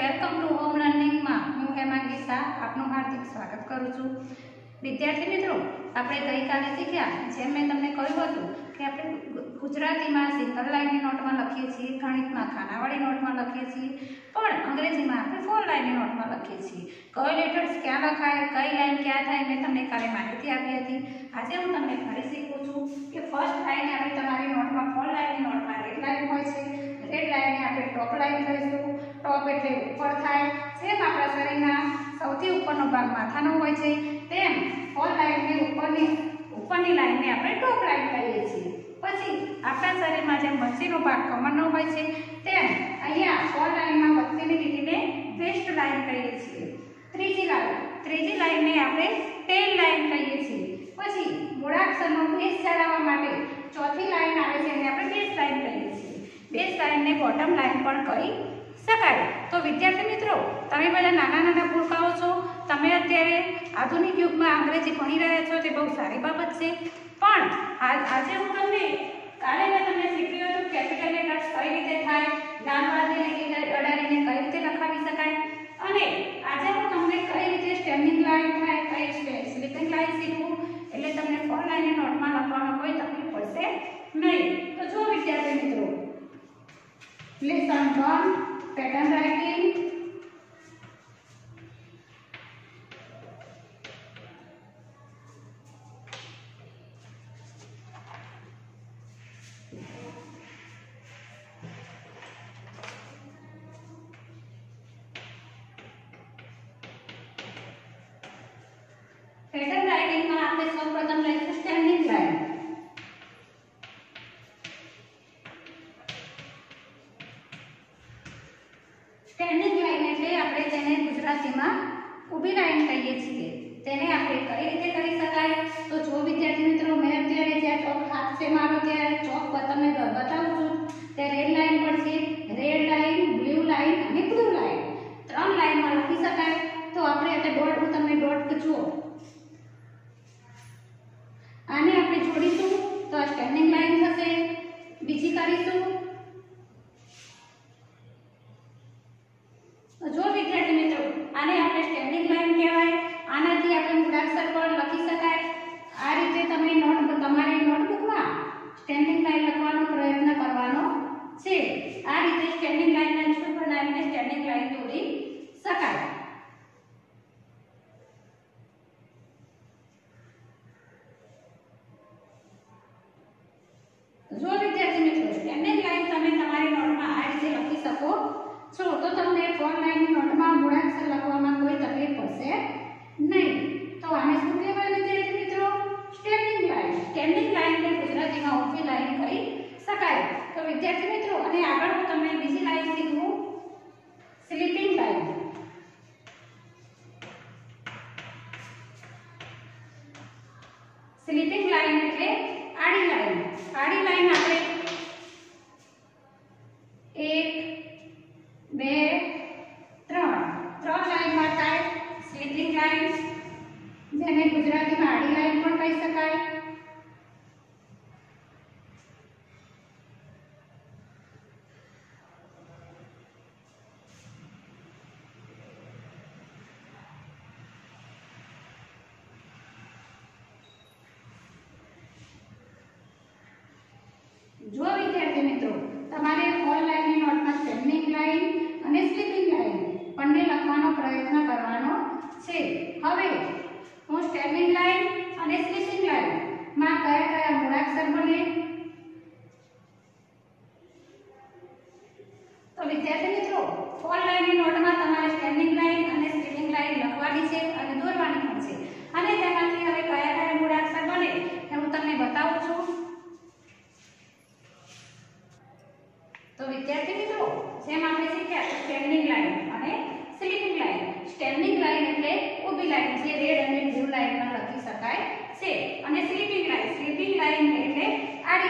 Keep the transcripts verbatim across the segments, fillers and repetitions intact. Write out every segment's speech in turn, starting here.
Welcome to home લર્નિંગમાં હું હેમાંગી શાહ આપનું હાર્દિક સ્વાગત કરું છું। વિદ્યાર્થી મિત્રો, આપણે ગઈકાલે શીખ્યા જેમ મેં તમને કહ્યું હતું કે આપણે ગુજરાતીમાં સિંગલ લાઇનની નોટમાં લખીએ છીએ, ગણિતમાં ખાનાવાળી નોટમાં લખીએ છીએ, પણ અંગ્રેજીમાં આપણે ફોર લાઇનની નોટમાં લખીએ છીએ। કઈ લેટર્સ ક્યાં લખાય, કઈ લાઇન ક્યાં થાય, મેં તમને કાલે માહિતી આપી હતી। આજે હું તમને ફરી શીખું છું કે ફર્સ્ટ લાઇન આપણે તમારી નોટમાં ફોર લાઇનની નોટમાં રેડ લાઇન હોય છે, રેડ લાઇનને આપણે ટોપ લાઇન કહીશું। ટોપ એટલે ઉપર થાય, જેમ આપણા શરીરના સૌથી ઉપરનો ભાગ માથાનો હોય છે તેમ ફોર લાઇનની ઉપરની ઉપરની લાઇનને આપણે ટોપ લાઇન કહીએ છીએ। પછી આપણા શરીરમાં જેમ વચ્ચેનો ભાગ કમરનો હોય છે તેમ અહીંયા ફોર લાઇનમાં વચ્ચેની લીટીને વેસ્ટ લાઇન કહીએ છીએ। ત્રીજી લાઇન ત્રીજી લાઇનને આપણે ટેલ લાઇન કહીએ છીએ। પછી મૂળાક્ષરનો બેઝ જાળવવા માટે ચોથી લાઇન આવે છે એને આપણે બેઝ લાઇન કહીએ છીએ। બેઝ લાઇનને બોટમ લાઇન પણ કહી શકાય। તો વિદ્યાર્થી મિત્રો, તમે બધા નાના નાના ભૂલકાઓ છો, તમે અત્યારે આધુનિક યુગમાં અંગ્રેજી ભણી રહ્યા છો, તે બહુ સારી બાબત છે, પણ આજે હું તમને કાલે મેં તમને શીખવ્યું હતું કેપિટલ લેટર્સ કઈ રીતે થાય, નાનવાદી લીટી અડાડીને કઈ રીતે લખાવી શકાય, અને આજે હું તમને કઈ રીતે સ્ટેન્ડિંગ લાઇન થાય, કઈ સ્લીપિંગ લાઇન શીખવું, એટલે તમને ફોર લાઇનની નોટમાં લખવામાં કોઈ તકલીફ પડશે નહીં। તો જો વિદ્યાર્થી મિત્રો, lesson one pattern writing. Pattern રાઇટિંગમાં આપણે સૌપ્રથમ લઈશું સ્ટેન્ડિંગ લાઇન। સ્ટેન્ડિંગ લાઇન એટલે આપણે તેને ગુજરાતીમાં ઊભી લાઇન કહીએ છીએ। તેને આપણે કઈ રીતે કરી શકાય, તો જો વિદ્યાર્થી મિત્રો, મેં અત્યારે જ્યાં ચોક હાથ છે મારો, ત્યાં ચોક પર તમને બતાવું છું, તે રેડ લાઇન પર છે। રેડ લાઇન, બ્લુ લાઇન અને બ્લુ લાઇન ત્રણ લાઇનમાં લખી શકાય। તો આપણે એટલે ડોટ, હું તમને ડોટ જુઓ, આને આપણે જોડીશું તો આ સ્ટેન્ડિંગ લાઇન થશે। બીજી કરીશું, જો વિદ્યાર્થી મિત્રો, આને આપણે સ્ટેન્ડિંગ લાઇન કહેવાય। આનાથી આપણે મૂળાક્ષર પણ લખી શકાય। આ રીતે તમે નોટ તમારી નોટબુકમાં સ્ટેન્ડિંગ લાઇન લખવાનો પ્રયત્ન કરવાનો છે। આ રીતે સ્ટેન્ડિંગ લાઇનના છૂટ બનાવીને સ્ટેન્ડિંગ લાઇન દોરી શકાય। જો વિદ્યાર્થી મિત્રો, સ્ટેન્ડિંગ લાઇન તમે તમારી નોટમાં આ રીતે લખી શકો છો, તો તમને ફોર લાઇનની નોટમાં મૂળાક્ષર લખવામાં કોઈ તકલીફ પડશે નહીં। તો આને શું કહેવાય વિદ્યાર્થી મિત્રો? Standing line. સ્ટેન્ડિંગ લાઇનને ગુજરાતીમાં ઊભી લાઇન કહી શકાય। તો વિદ્યાર્થી મિત્રો, અને આગળ હું તમને બીજી લાઇન શીખવું, સ્લીપિંગ લાઇન। સ્લીપિંગ લાઇન એટલે આડી લાઇન। આડી લાઇન આપણે એક, બે, ત્રણ ત્રણ લાઇનમાં થાય સ્લીપિંગ લાઇન, જેને ગુજરાતીમાં આડી લાઇન પણ કહી શકાય। જો વિદ્યાર્થી મિત્રો, તમારે ફોર લાઇનની નોટમાં સ્ટેન્ડિંગ લાઇન અને સ્લીપિંગ લાઇન બંને લખવાનો પ્રયત્ન કરવાનો છે। હવે હું સ્ટેન્ડિંગ લાઇન અને સ્લીપિંગ લાઇન માં કયા કયા મૂળાક્ષર બને, તો વિદ્યાર્થી મિત્રો, ફોર લાઇનની નોટમાં તમારે સ્ટેન્ડિંગ લાઇન અને સ્લીપિંગ લાઇન લખવાની છે અને દોરવાની પણ છે, અને તેમાંથી હવે કયા કયા મૂળાક્ષર બને એ હું તમને બતાવું છું। તો વિદ્યાર્થી મિત્રો, જેમ આપણે શીખ્યા સ્ટેન્ડિંગ લાઇન અને સ્લીપિંગ લાઇન। સ્ટેન્ડિંગ લાઇન એટલે ઊભી લાઇન, જે રેડ અને બ્લુ લાઇનમાં લખી શકાય છે, અને સ્લીપિંગ લાઇન સ્લીપિંગ લાઇન એટલે આડી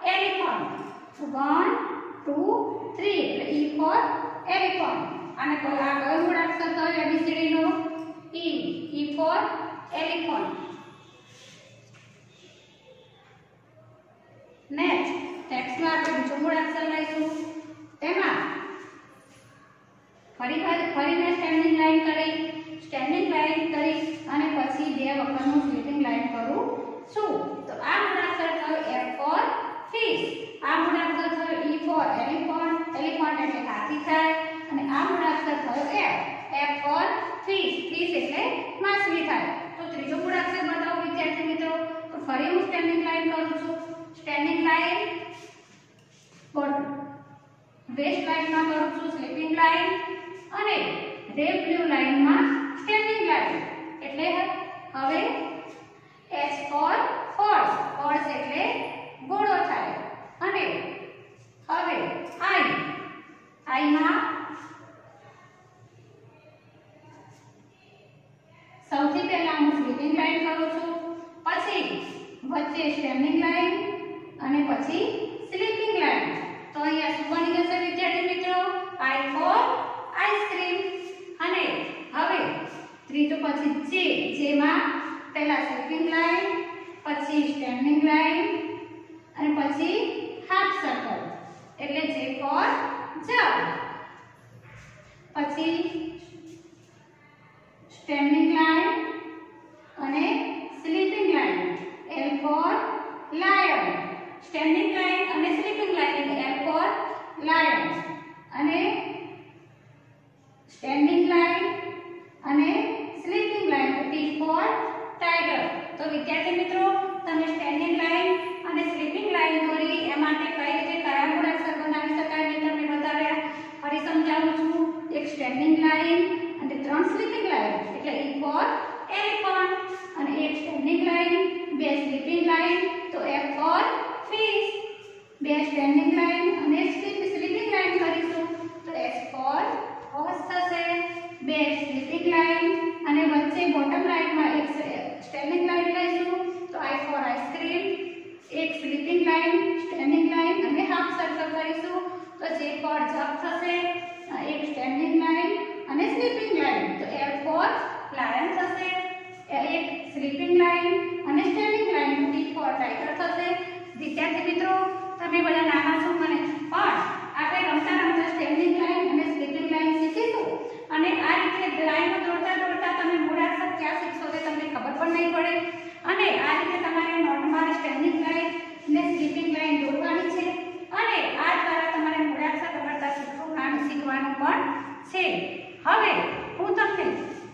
elephant. one two three એટલે E for elephant. અને કોઈ આ કયો મૂળાક્ષર થયો A B C D નો E. E for elephant. Next ટેક્સ્ટમાં આપણે બીજો મૂળાક્ષર લઈશું. તેમાં ફરી ફરી મેં સ્ટેન્ડિંગ લાઈન કરી સ્ટેન્ડિંગ લાઈન કરી અને પછી બે વખતનું સ્લીપિંગ લાઈન કરું છું. તો આ મૂળાક્ષર થયો F for fish. આ મૂળાક્ષર થયો E for elephant. elephant એટલે હાથી થાય અને આ મૂળાક્ષર થયો F. F for fish. fish એટલે માછલી થાય. તો ત્રીજો મૂળાક્ષર બતાવો વિદ્યાર્થી મિત્રો. તો ફરી હું સ્ટેન્ડિંગ લાઈન કરું છું. સ્ટેન્ડિંગ લાઈન વેસ્ટ લાઈનમાં કરું છું સ્લીપિંગ લાઈન અને રેડ બ્લુ લાઈનમાં સ્ટેન્ડિંગ લાઈન. એટલે હવે H for horse. horse એટલે ઘોડો થાય અને હવે I I માં સૌથી પહેલા હું સ્લીપિંગ લાઈન કરું છું, પછી વચ્ચે સ્ટેન્ડિંગ લાઈન અને પછી સ્લીપિંગ લાઈન. તો અહીંયા શું બની જશે વિદ્યાર્થી મિત્રો? I for ice cream. અને હવે ત્રીજો પછી J. જેમાં પહેલા સ્લીપિંગ લાઈન પછી સ્ટેન્ડિંગ લાઈન અને પછી હાફ સર્કલ એટલે J for jug. પછી સ્ટેન્ડિંગ લાઈન અને sleeping line L for lion. Standing line અને sleeping line L for lion અને સ્ટેન્ડિંગ લાઈન અને sleeping line T for tiger. તો વિદ્યાર્થી મિત્રો તમે સ્ટેન્ડિંગ લાઈન અને સ્લીપિંગ લાઈન દોરી એ માટે કઈ રીતે કયા મૂળાક્ષર બનાવી શકાય મેં તમને બતાવ્યા. ફરી સમજાવું છું. એક સ્ટેન્ડિંગ લાઈન અને ત્રણ સ્લીપિંગ લાઈન એટલે E for elephant અને એક સ્ટેન્ડિંગ લાઈન બે સ્લીપિંગ લાઈન તો F for fish. બે સ્ટેન્ડિંગ લાઈન અને એક સ્લીપિંગ લાઈન કરીશું તો S for horse થશે. બે સ્લીપિંગ લાઈન અને વચ્ચે બોટમ લાઈનમાં એક સ્ટેન્ડિંગ લાઈન લઈશું તો I for ice-cream. એક સ્લીપિંગ લાઈન સ્ટેન્ડિંગ લાઈન અને હાફ સર્કલ કરીશું તો J for jug થશે. એક સ્ટેન્ડિંગ લાઈન અને સ્લીપિંગ લાઈન તો L for lion થશે. એક સ્લીપિંગ લાઈન અને standing line T for tiger થશે. વિદ્યાર્થી મિત્રો તમે બધા નાના છો મને પણ આપણે રમતા રમતા સ્ટેન્ડિંગ લાઈન અને સ્લીપિંગ લાઈન શીખીશું અને આ રીતે લાઈનો દોડતા દોડતા તમે મૂળાક્ષર ક્યાં શીખશો તે તમને ખબર પણ નહીં પડે અને આ રીતે તમારે નોટમાં સ્ટેન્ડિંગ લાઈન અને સ્લીપિંગ લાઈન દોડવાની છે અને આ દ્વારા તમારે મૂળાક્ષર દોડતા શીખવાનું શીખવાનું પણ છે. હવે હું તમને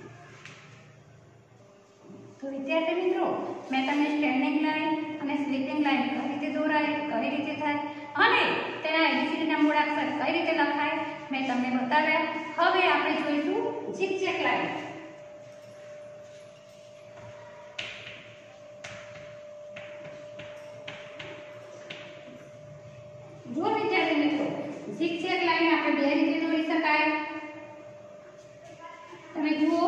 તો વિદ્યાર્થી મિત્રો મેં તમને સ્ટેન્ડિંગ લાઈન અને સ્લીપિંગ લાઈન કઈ રીતે દોરાય કઈ રીતે થાય અને તેના એબીસીડીના મૂળાક્ષર કઈ રીતે લખાય મેં તમને બતાવ્યા. હવે આપણે જોઈશું ઝિગઝેગ લાઈન. જો વિદ્યાર્થી મિત્રો ઝિગઝેગ લાઈન આપણે બે રીતે દોરી શકાય. તમે જુઓ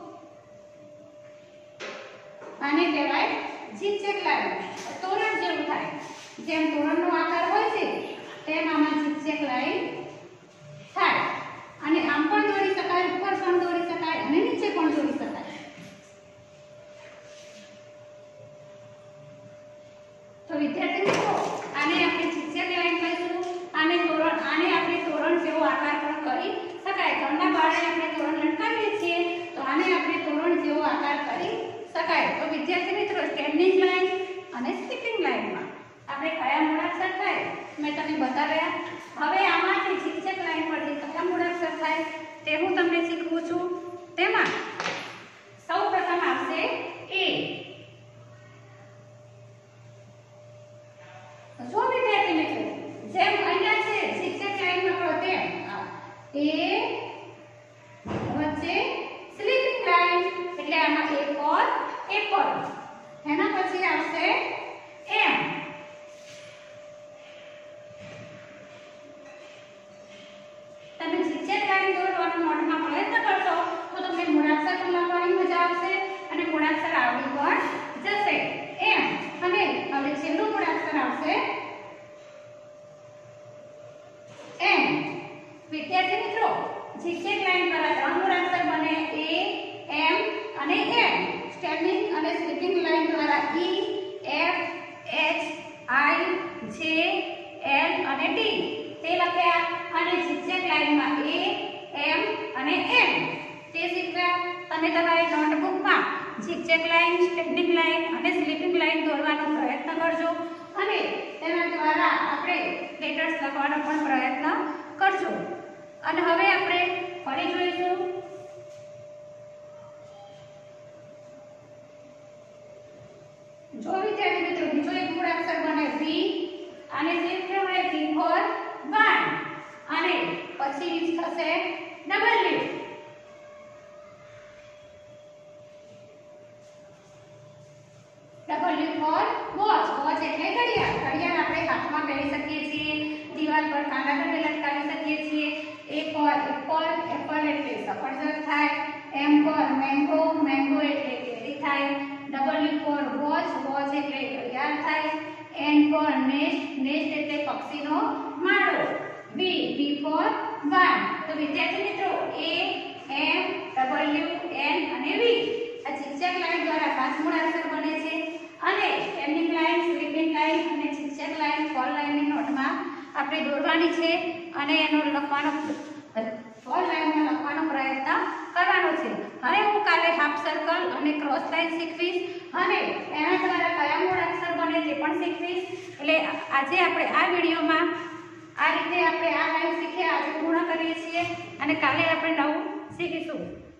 આને કહેવાય ઝિગઝેગ લાઈન. તોરણ જેવું થાય. જેમ તોરણનો આકાર હોય છે તેમ આમાં ઝિગઝેગ લાઈન થાય અને આમ પણ દોરી શકાય, ઉપર પણ દોરી શકાય અને નીચે પણ દોરી શકાય. તો વિદ્યાર્થી મિત્રો આને આપણે ઝિગઝેગ લાઈન કહીશું. આને તોરણ આને આપણે તોરણ જેવો આકાર પણ કરી શકાય. ઘરના બાળે આપણે તોરણ લટકાવીએ છીએ તો આને આપણે તોરણ જેવો આકાર કરી શકાય. તો વિદ્યાર્થી મિત્રો સ્ટેન્ડિંગ લાઈન અને સ્લીપિંગ લાઈનમાં આપણે કયા મૂળાક્ષર થાય મેં તમને બતાવ્યા. હવે આમાંથી ઝિગઝેગ લાઈન પરથી કયા મૂળાક્ષર થાય તે હું તમને શીખવું છું. તેમાં સૌપ્રથમ આવશે A. જો વિદ્યાર્થી મિત્રો જેમ અહીંયા છે ઝિગઝેગ લાઈનમાં કરો તેમ A વચ્ચે સ્લીપિંગ લાઈન એટલે આમાં A for apple. એના પછી આવશે M. તમે ઝિગઝેગ લાઈન દોરવાનો નોટમાં પ્રયત્ન કરશો તો તમને મૂળાક્ષર પણ લખવાની મજા આવશે અને મૂળાક્ષર આવડી પણ જશે. M અને હવે છેલ્લું મૂળાક્ષર આવશે અને એમ. સ્ટેન્ડિંગ અને સ્લીપિંગ લાઇન દ્વારા ઈ, એફ, એચ, આઈ, જે, એલ અને ડી તે લખ્યા અને ઝિગઝેગ લાઇનમાં એ, એમ અને એમ તે શીખ્યા. તમે તમારી નોટબુકમાં ઝિગઝેગ લાઇન, સ્ટેન્ડિંગ લાઇન અને સ્લીપિંગ લાઇન દોરવાનો પ્રયત્ન કરજો અને તેના દ્વારા આપણે લેટર્સ લખવાનો પણ પ્રયત્ન કરજો. અને હવે આપણે ફરી જોઈશું. જો વિદ્યાર્થી મિત્રો બીજો એક મૂળાક્ષર બને વી અને તે કહેવાય વી ફોર વન અને પછી થશે W. W for watch. Watch એટલે ઘડિયાળ. ઘડિયાળ આપણે હાથમાં પહેરી શકીએ છીએ, દિવાલ પર કાંડા પર લટકાવી શકીએ છીએ. એ ફોર એપલ. એપલ એટલે સફરજન થાય. એમ ફોર મેંગો. મેંગો એટલે કેરી થાય. W for watch. વોચ એટલે ઘડિયાળ થાય. N four nest. નેસ્ટ એટલે પક્ષીનો માળો. વી. V for van. તો વિદ્યાર્થી મિત્રો એ, એમ, ડબલ્યુ, એન અને વી આ ઝિગઝેગ લાઇન દ્વારા પાંચ મૂળાક્ષર બને છે અને સ્ટેન્ડિંગ લાઇન, સ્લીપિંગ લાઇન અને ઝિગઝેગ લાઇન ફોર લાઇનની નોટમાં આપણે દોરવાની છે અને એનો લખવાનો ફોર લાઇનમાં લખવાનો પ્રયત્ન કરવાનો છે. હવે હું કાલે હાફ સર્કલ અને ક્રોસ લાઇન શીખવીશ અને એના દ્વારા કયા મૂળાક્ષર બને તે પણ શીખવીશ. એટલે આજે આપણે આ વિડીયોમાં આ રીતે આપણે આ લાઇન શીખ્યા આજે પૂર્ણ કરીએ છીએ અને કાલે આપણે નવું શીખીશું.